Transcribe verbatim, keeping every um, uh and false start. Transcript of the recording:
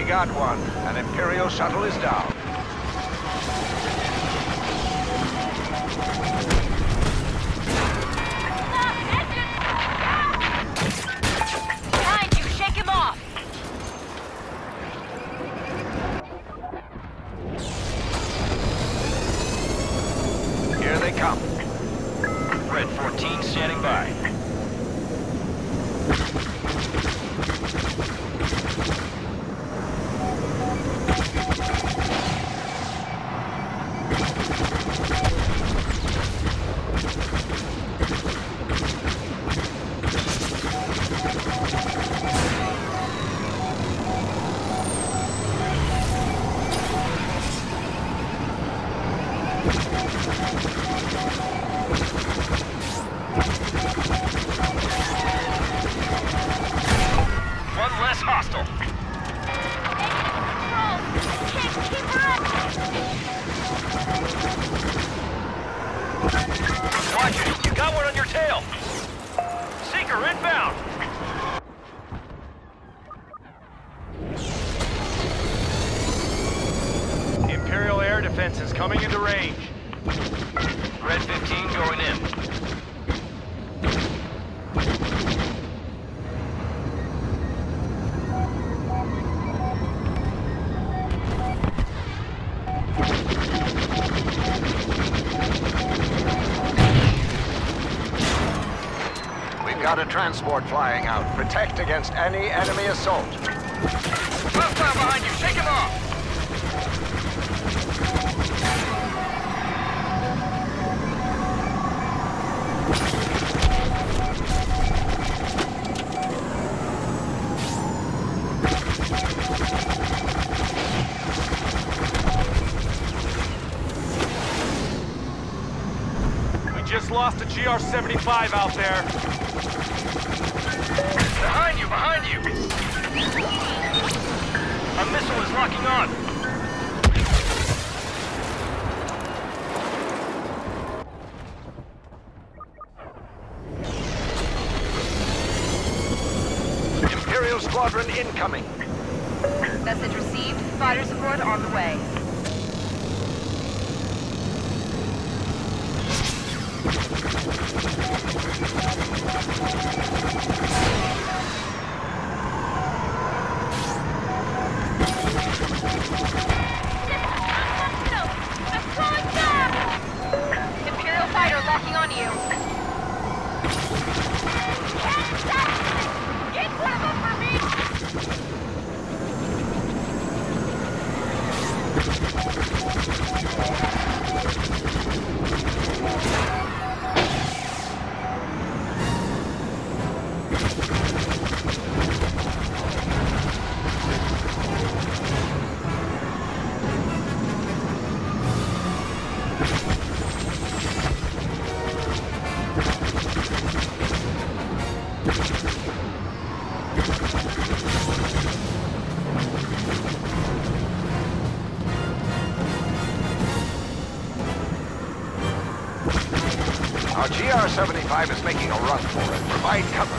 got one. An Imperial shuttle is down. Behind you, shake him off! Here they come. Red fourteen standing by. Defense is coming into range. Red fifteen going in. We've got a transport flying out. Protect against any enemy assault. Hostile behind you, shake him off! Just lost a G R seventy-five out there. Behind you, behind you! A missile is locking on. Imperial squadron incoming. Message received. Fighter support on the way. Imperial fighter locking on you. Get one of them for me! Our G R seventy-five is making a run for it. Provide cover.